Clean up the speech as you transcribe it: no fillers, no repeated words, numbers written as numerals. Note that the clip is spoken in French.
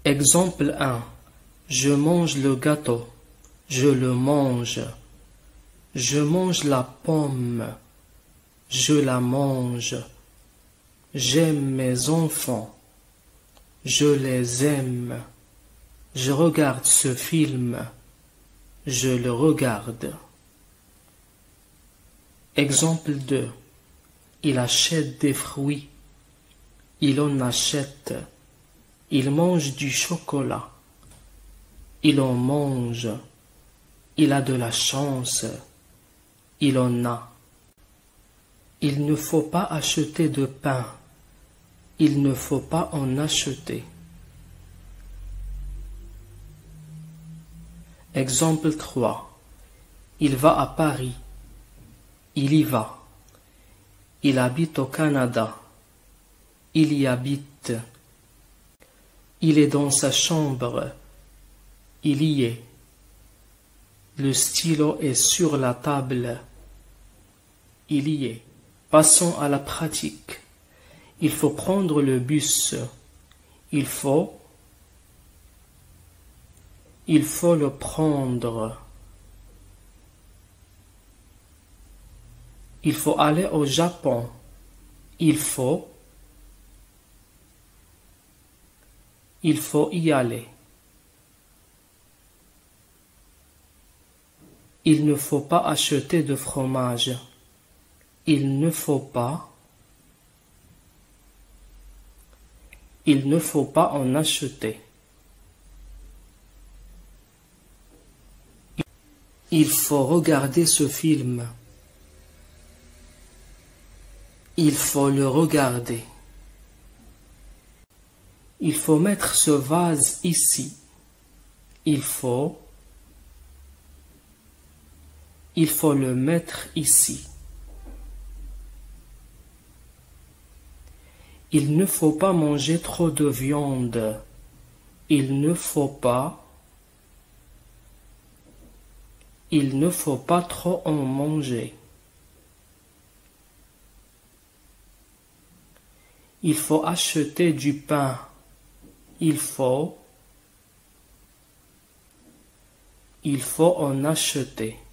Exemple 1. Je mange le gâteau. Je le mange. Je mange la pomme. Je la mange. J'aime mes enfants. Je les aime. Je regarde ce film. Je le regarde. Exemple 2. Il achète des fruits. Il en achète. Il mange du chocolat. Il en mange. Il a de la chance. Il en a. Il ne faut pas acheter de pain. Il ne faut pas en acheter. Exemple 3. Il va à Paris. Il y va. Il habite au Canada. Il y habite. Il est dans sa chambre. Il y est. Le stylo est sur la table. Il y est. Passons à la pratique. Il faut prendre le bus. Il faut le prendre. Il faut aller au Japon. Il faut y aller. Il ne faut pas acheter de fromage. Il ne faut pas en acheter. Il faut regarder ce film. Il faut le regarder. Il faut mettre ce vase ici. Il faut le mettre ici. Il ne faut pas manger trop de viande. Il ne faut pas trop en manger. Il faut acheter du pain. Il faut en acheter.